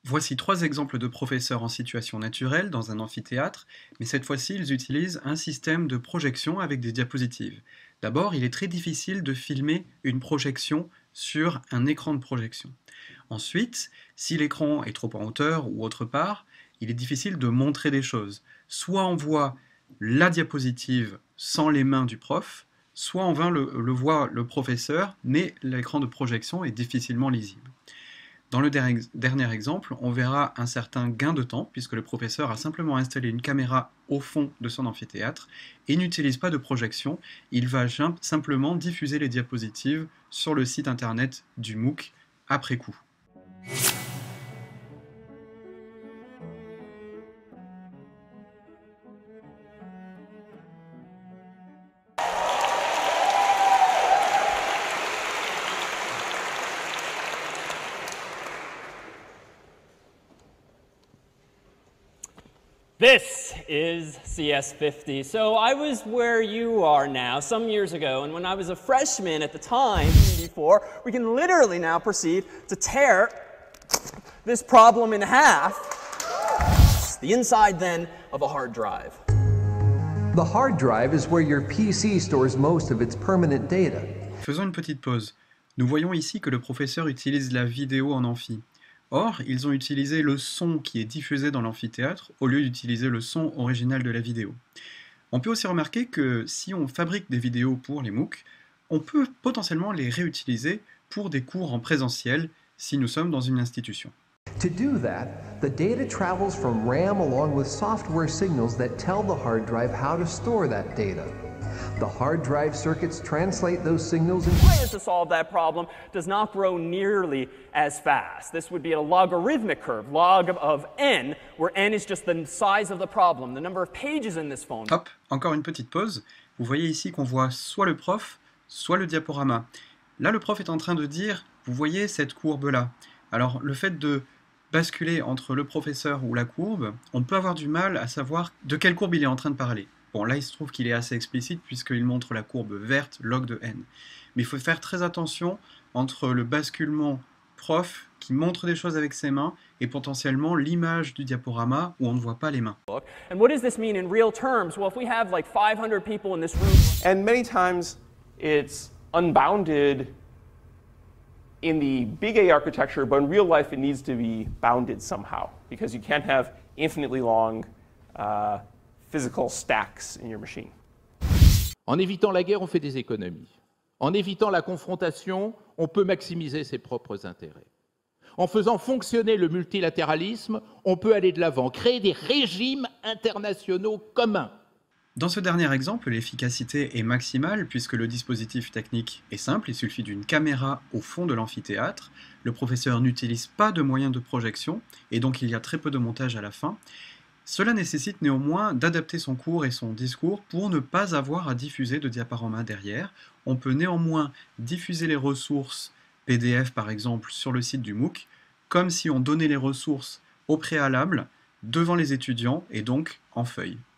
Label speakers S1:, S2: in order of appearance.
S1: Voici trois exemples de professeurs en situation naturelle dans un amphithéâtre, mais cette fois-ci ils utilisent un système de projection avec des diapositives. D'abord, il est très difficile de filmer une projection sur un écran de projection. Ensuite, si l'écran est trop en hauteur ou autre part, il est difficile de montrer des choses. Soit on voit la diapositive sans les mains du prof, soit on voit le professeur, mais l'écran de projection est difficilement lisible. Dans le dernier exemple, on verra un certain gain de temps, puisque le professeur a simplement installé une caméra au fond de son amphithéâtre et n'utilise pas de projection, il va simplement diffuser les diapositives sur le site internet du MOOC après coup.
S2: This is CS50. So I was where you are now some years ago, and when I was a freshman at the time, before, we can literally now proceed to tear this problem in half. The inside then of a hard drive.
S3: The hard drive is where your PC stores most of its permanent data.
S1: Faisons une petite pause. Nous voyons ici que le professeur utilise la vidéo en amphi. Or, ils ont utilisé le son qui est diffusé dans l'amphithéâtre au lieu d'utiliser le son original de la vidéo. On peut aussi remarquer que si on fabrique des vidéos pour les MOOC, on peut potentiellement les réutiliser pour des cours en présentiel si nous sommes dans une institution.
S3: To do that, the data travels from RAM along with software signals that tell the hard drive how to store that data. The hard drive circuits translate those signals and
S2: Plans to solve that problem does not grow nearly as fast. This would be a logarithmic curve, log of n, where n is just the size of the problem, the number of pages in this phone.
S1: Hop, encore une petite pause. Vous voyez ici qu'on voit soit le prof, soit le diaporama. Là, le prof est en train de dire, vous voyez cette courbe-là. Alors, le fait de basculer entre le professeur ou la courbe, on peut avoir du mal à savoir de quelle courbe il est en train de parler. Bon, là, il se trouve qu'il est assez explicite puisqu'il montre la courbe verte, log de n. Mais il faut faire très attention entre le basculement prof qui montre des choses avec ses mains et potentiellement l'image du diaporama où on ne voit pas les mains.
S2: And what does this mean in real terms? Well, if we have like 500 people in this room,
S4: And many times it's unbounded in the big A architecture, but in real life it needs to be bounded somehow because you can't have infinitely long physical stacks in your machine.
S5: En évitant la guerre, on fait des économies. En évitant la confrontation, on peut maximiser ses propres intérêts. En faisant fonctionner le multilatéralisme, on peut aller de l'avant, créer des régimes internationaux communs.
S1: Dans ce dernier exemple, l'efficacité est maximale puisque le dispositif technique est simple, il suffit d'une caméra au fond de l'amphithéâtre, le professeur n'utilise pas de moyens de projection et donc il y a très peu de montage à la fin. Cela nécessite néanmoins d'adapter son cours et son discours pour ne pas avoir à diffuser de diaporama derrière. On peut néanmoins diffuser les ressources PDF par exemple sur le site du MOOC, comme si on donnait les ressources au préalable devant les étudiants et donc en feuille.